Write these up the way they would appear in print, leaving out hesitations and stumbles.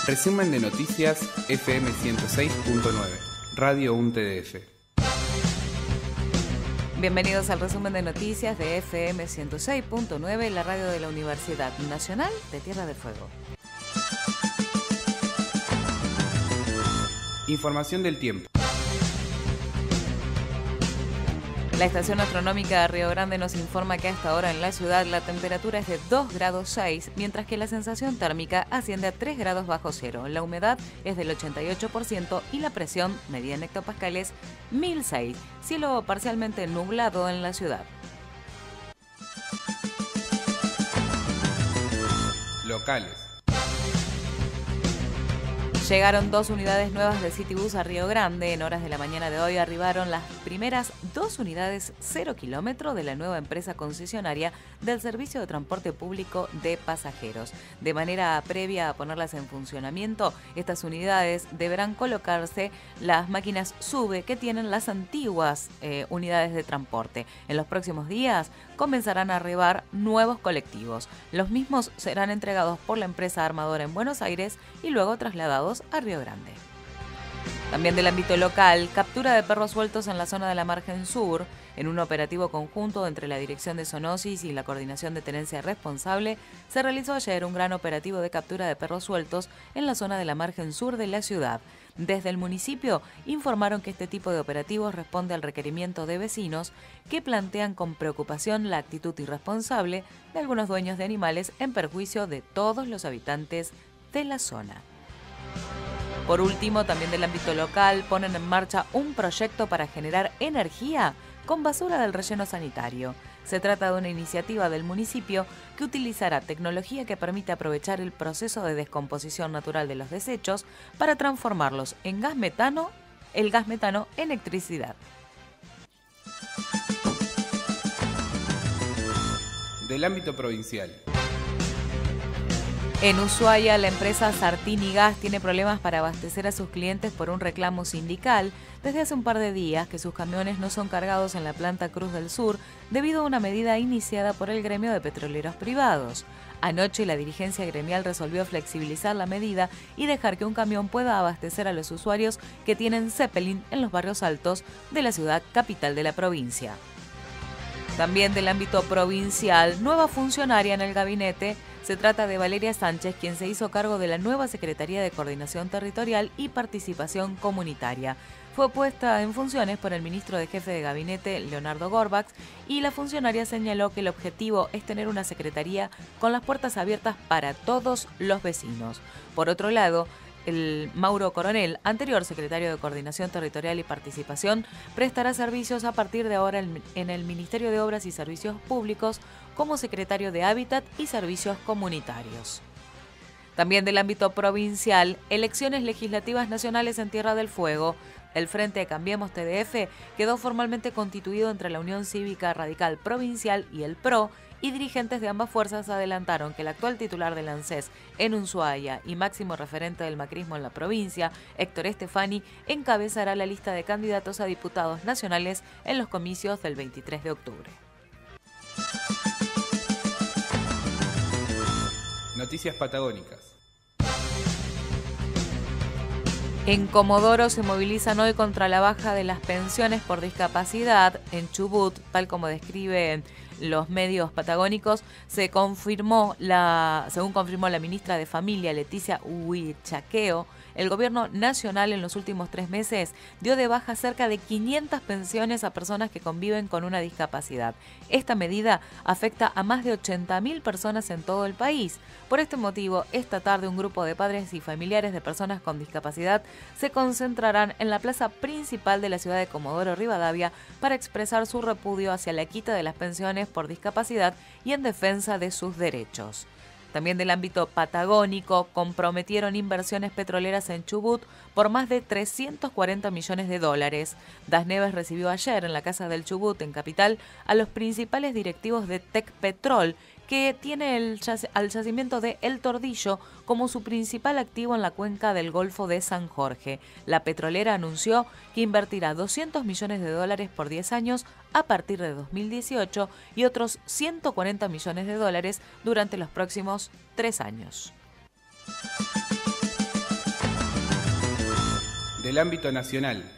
Resumen de noticias FM 106.9, Radio UNTDF. Bienvenidos al resumen de noticias de FM 106.9, la radio de la Universidad Nacional de Tierra del Fuego. Información del tiempo. La estación astronómica de Río Grande nos informa que a esta hora en la ciudad la temperatura es de 2 grados 6, mientras que la sensación térmica asciende a 3 grados bajo cero. La humedad es del 88% y la presión, medida en hectopascales, 1006. Cielo parcialmente nublado en la ciudad. Locales. Llegaron 2 unidades nuevas de Citibus a Río Grande. En horas de la mañana de hoy arribaron las primeras 2 unidades 0 kilómetro de la nueva empresa concesionaria del servicio de transporte público de pasajeros. De manera previa a ponerlas en funcionamiento, estas unidades deberán colocarse las máquinas SUBE que tienen las antiguas unidades de transporte. En los próximos días comenzarán a arribar nuevos colectivos. Los mismos serán entregados por la empresa armadora en Buenos Aires y luego trasladados a Río Grande. También del ámbito local, captura de perros sueltos en la zona de la Margen Sur. En un operativo conjunto entre la Dirección de Zoonosis y la Coordinación de Tenencia Responsable, se realizó ayer un gran operativo de captura de perros sueltos en la zona de la Margen Sur de la ciudad. Desde el municipio informaron que este tipo de operativos responde al requerimiento de vecinos que plantean con preocupación la actitud irresponsable de algunos dueños de animales en perjuicio de todos los habitantes de la zona. Por último, también del ámbito local, ponen en marcha un proyecto para generar energía con basura del relleno sanitario. Se trata de una iniciativa del municipio que utilizará tecnología que permite aprovechar el proceso de descomposición natural de los desechos para transformarlos en gas metano, el gas metano en electricidad. Del ámbito provincial. En Ushuaia, la empresa Sartini Gas tiene problemas para abastecer a sus clientes por un reclamo sindical desde hace un par de días que sus camiones no son cargados en la planta Cruz del Sur debido a una medida iniciada por el gremio de petroleros privados. Anoche la dirigencia gremial resolvió flexibilizar la medida y dejar que un camión pueda abastecer a los usuarios que tienen Zeppelin en los barrios altos de la ciudad capital de la provincia. También del ámbito provincial, nueva funcionaria en el gabinete. Se trata de Valeria Sánchez, quien se hizo cargo de la nueva Secretaría de Coordinación Territorial y Participación Comunitaria. Fue puesta en funciones por el ministro de Jefe de Gabinete, Leonardo Gorbach, y la funcionaria señaló que el objetivo es tener una secretaría con las puertas abiertas para todos los vecinos. Por otro lado, el Mauro Coronel, anterior secretario de Coordinación Territorial y Participación, prestará servicios a partir de ahora en el Ministerio de Obras y Servicios Públicos como secretario de Hábitat y Servicios Comunitarios. También del ámbito provincial, elecciones legislativas nacionales en Tierra del Fuego. El Frente Cambiemos TDF quedó formalmente constituido entre la Unión Cívica Radical Provincial y el PRO, y dirigentes de ambas fuerzas adelantaron que el actual titular del ANSES en Ushuaia y máximo referente del macrismo en la provincia, Héctor Estefani, encabezará la lista de candidatos a diputados nacionales en los comicios del 23 de octubre. Noticias patagónicas. En Comodoro se movilizan hoy contra la baja de las pensiones por discapacidad. En Chubut, tal como describen los medios patagónicos, según confirmó la ministra de Familia, Leticia Huichaqueo, el gobierno nacional en los últimos 3 meses dio de baja cerca de 500 pensiones a personas que conviven con una discapacidad. Esta medida afecta a más de 80.000 personas en todo el país. Por este motivo, esta tarde un grupo de padres y familiares de personas con discapacidad se concentrarán en la plaza principal de la ciudad de Comodoro Rivadavia para expresar su repudio hacia la quita de las pensiones por discapacidad y en defensa de sus derechos. También del ámbito patagónico, comprometieron inversiones petroleras en Chubut por más de 340 millones de dólares. Das Neves recibió ayer en la Casa del Chubut, en Capital, a los principales directivos de Tecpetrol, que tiene al yacimiento de El Tordillo como su principal activo en la cuenca del Golfo de San Jorge. La petrolera anunció que invertirá 200 millones de dólares por 10 años a partir de 2018 y otros 140 millones de dólares durante los próximos 3 años. Del ámbito nacional.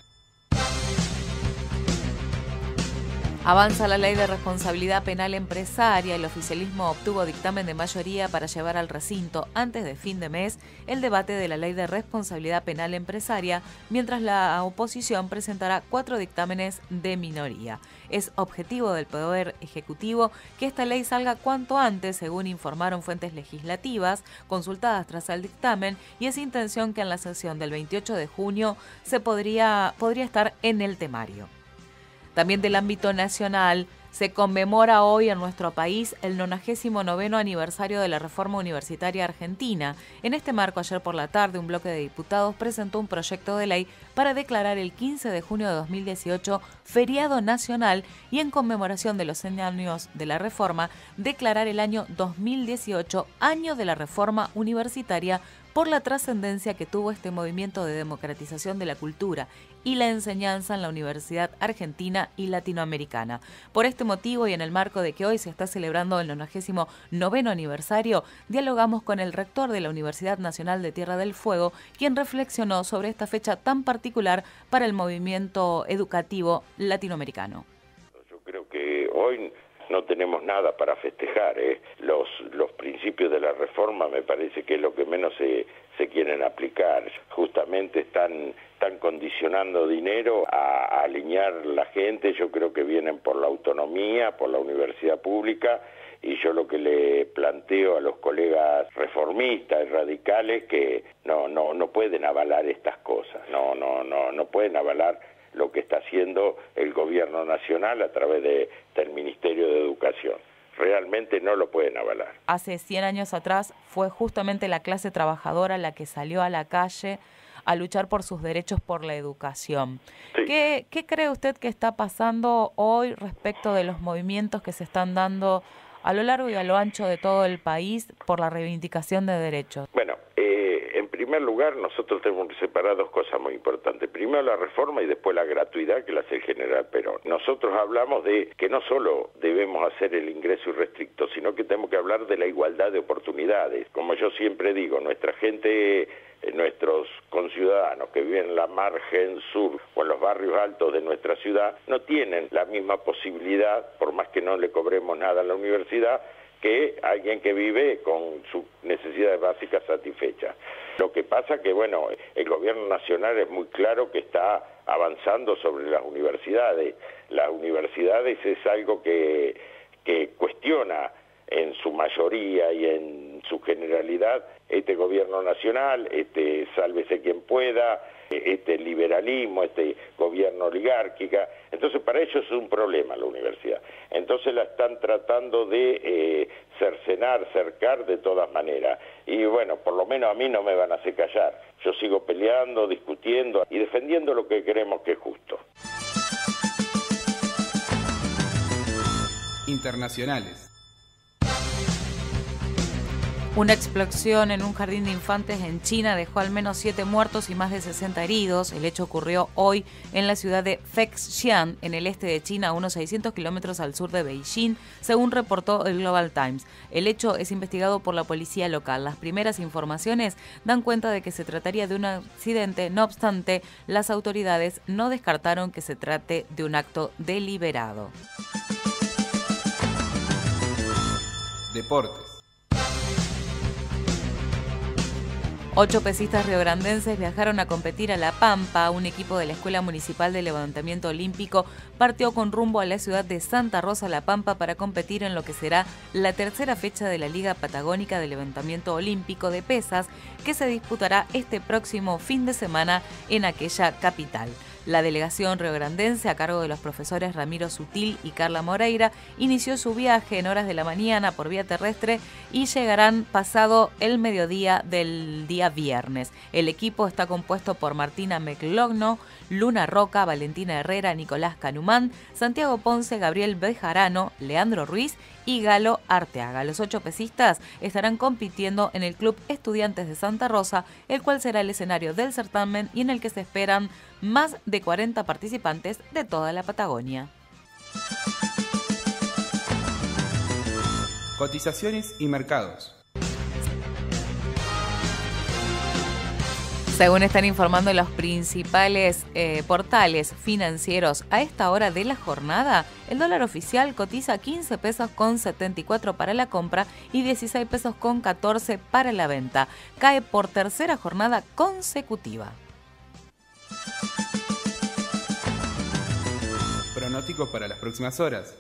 Avanza la ley de responsabilidad penal empresaria. El oficialismo obtuvo dictamen de mayoría para llevar al recinto antes de fin de mes el debate de la ley de responsabilidad penal empresaria, mientras la oposición presentará 4 dictámenes de minoría. Es objetivo del Poder Ejecutivo que esta ley salga cuanto antes, según informaron fuentes legislativas consultadas tras el dictamen, y es intención que en la sesión del 28 de junio podría estar en el temario. También del ámbito nacional, se conmemora hoy en nuestro país el 99º aniversario de la Reforma Universitaria Argentina. En este marco, ayer por la tarde, un bloque de diputados presentó un proyecto de ley para declarar el 15 de junio de 2018 feriado nacional y, en conmemoración de los 100 años de la Reforma, declarar el año 2018 año de la Reforma Universitaria por la trascendencia que tuvo este movimiento de democratización de la cultura y la enseñanza en la Universidad Argentina y Latinoamericana. Por este motivo, y en el marco de que hoy se está celebrando el 99º aniversario, dialogamos con el rector de la Universidad Nacional de Tierra del Fuego, quien reflexionó sobre esta fecha tan particular para el movimiento educativo latinoamericano. Yo creo que hoy no tenemos nada para festejar, ¿eh? Los principios de la reforma me parece que es lo que menos se quieren aplicar. Justamente están condicionando dinero a alinear la gente. Yo creo que vienen por la autonomía, por la universidad pública, y yo lo que le planteo a los colegas reformistas y radicales que no pueden avalar estas cosas, no pueden avalar lo que está haciendo el gobierno nacional a través del Ministerio de Educación. Realmente no lo pueden avalar. Hace 100 años atrás fue justamente la clase trabajadora la que salió a la calle a luchar por sus derechos por la educación. Sí. ¿Qué cree usted que está pasando hoy respecto de los movimientos que se están dando a lo largo y a lo ancho de todo el país por la reivindicación de derechos? Bueno, en primer lugar, nosotros tenemos que separar dos cosas muy importantes. Primero la reforma y después la gratuidad que la hace el general Perón. Nosotros hablamos de que no solo debemos hacer el ingreso irrestricto, sino que tenemos que hablar de la igualdad de oportunidades. Como yo siempre digo, nuestra gente, nuestros conciudadanos que viven en la margen sur o en los barrios altos de nuestra ciudad no tienen la misma posibilidad, por más que no le cobremos nada a la universidad, que alguien que vive con sus necesidades básicas satisfechas. Lo que pasa que, bueno, el gobierno nacional es muy claro que está avanzando sobre las universidades. Las universidades es algo que cuestiona en su mayoría y en su generalidad este gobierno nacional, este sálvese quien pueda, este liberalismo, este gobierno oligárquica. Entonces para ellos es un problema la universidad. Entonces la están tratando de cercar de todas maneras. Y bueno, por lo menos a mí no me van a hacer callar. Yo sigo peleando, discutiendo y defendiendo lo que creemos que es justo. Internacionales. Una explosión en un jardín de infantes en China dejó al menos 7 muertos y más de 60 heridos. El hecho ocurrió hoy en la ciudad de Fengxian, en el este de China, a unos 600 kilómetros al sur de Beijing, según reportó el Global Times. El hecho es investigado por la policía local. Las primeras informaciones dan cuenta de que se trataría de un accidente. No obstante, las autoridades no descartaron que se trate de un acto deliberado. Deportes. 8 pesistas riograndenses viajaron a competir a La Pampa. Un equipo de la Escuela Municipal de Levantamiento Olímpico partió con rumbo a la ciudad de Santa Rosa, La Pampa, para competir en lo que será la tercera fecha de la Liga Patagónica de Levantamiento Olímpico de Pesas, que se disputará este próximo fin de semana en aquella capital. La delegación riograndense, a cargo de los profesores Ramiro Sutil y Carla Moreira, inició su viaje en horas de la mañana por vía terrestre y llegarán pasado el mediodía del día viernes. El equipo está compuesto por Martina Mclogno, Luna Roca, Valentina Herrera, Nicolás Canumán, Santiago Ponce, Gabriel Bejarano, Leandro Ruiz y Galo Arteaga. Los 8 pesistas estarán compitiendo en el Club Estudiantes de Santa Rosa, el cual será el escenario del certamen y en el que se esperan más de 40 participantes de toda la Patagonia. Cotizaciones y mercados. Según están informando los principales portales financieros, a esta hora de la jornada, el dólar oficial cotiza 15 pesos con 74 para la compra y 16 pesos con 14 para la venta. Cae por tercera jornada consecutiva. Pronóstico para las próximas horas.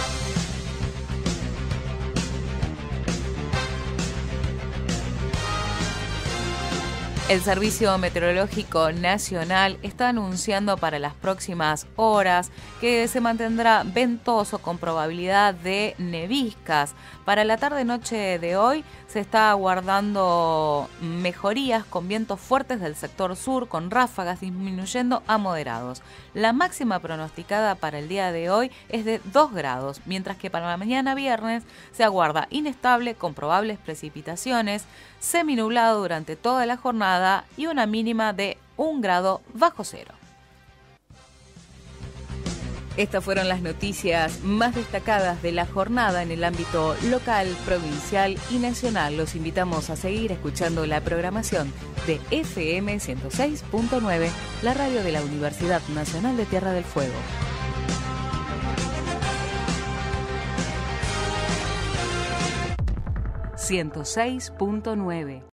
El Servicio Meteorológico Nacional está anunciando para las próximas horas que se mantendrá ventoso con probabilidad de neviscas. Para la tarde-noche de hoy se está aguardando mejorías con vientos fuertes del sector sur, con ráfagas disminuyendo a moderados. La máxima pronosticada para el día de hoy es de 2 grados, mientras que para la mañana viernes se aguarda inestable con probables precipitaciones, seminublado durante toda la jornada y una mínima de 1 grado bajo cero. Estas fueron las noticias más destacadas de la jornada en el ámbito local, provincial y nacional. Los invitamos a seguir escuchando la programación de FM 106.9, la radio de la Universidad Nacional de Tierra del Fuego. 106.9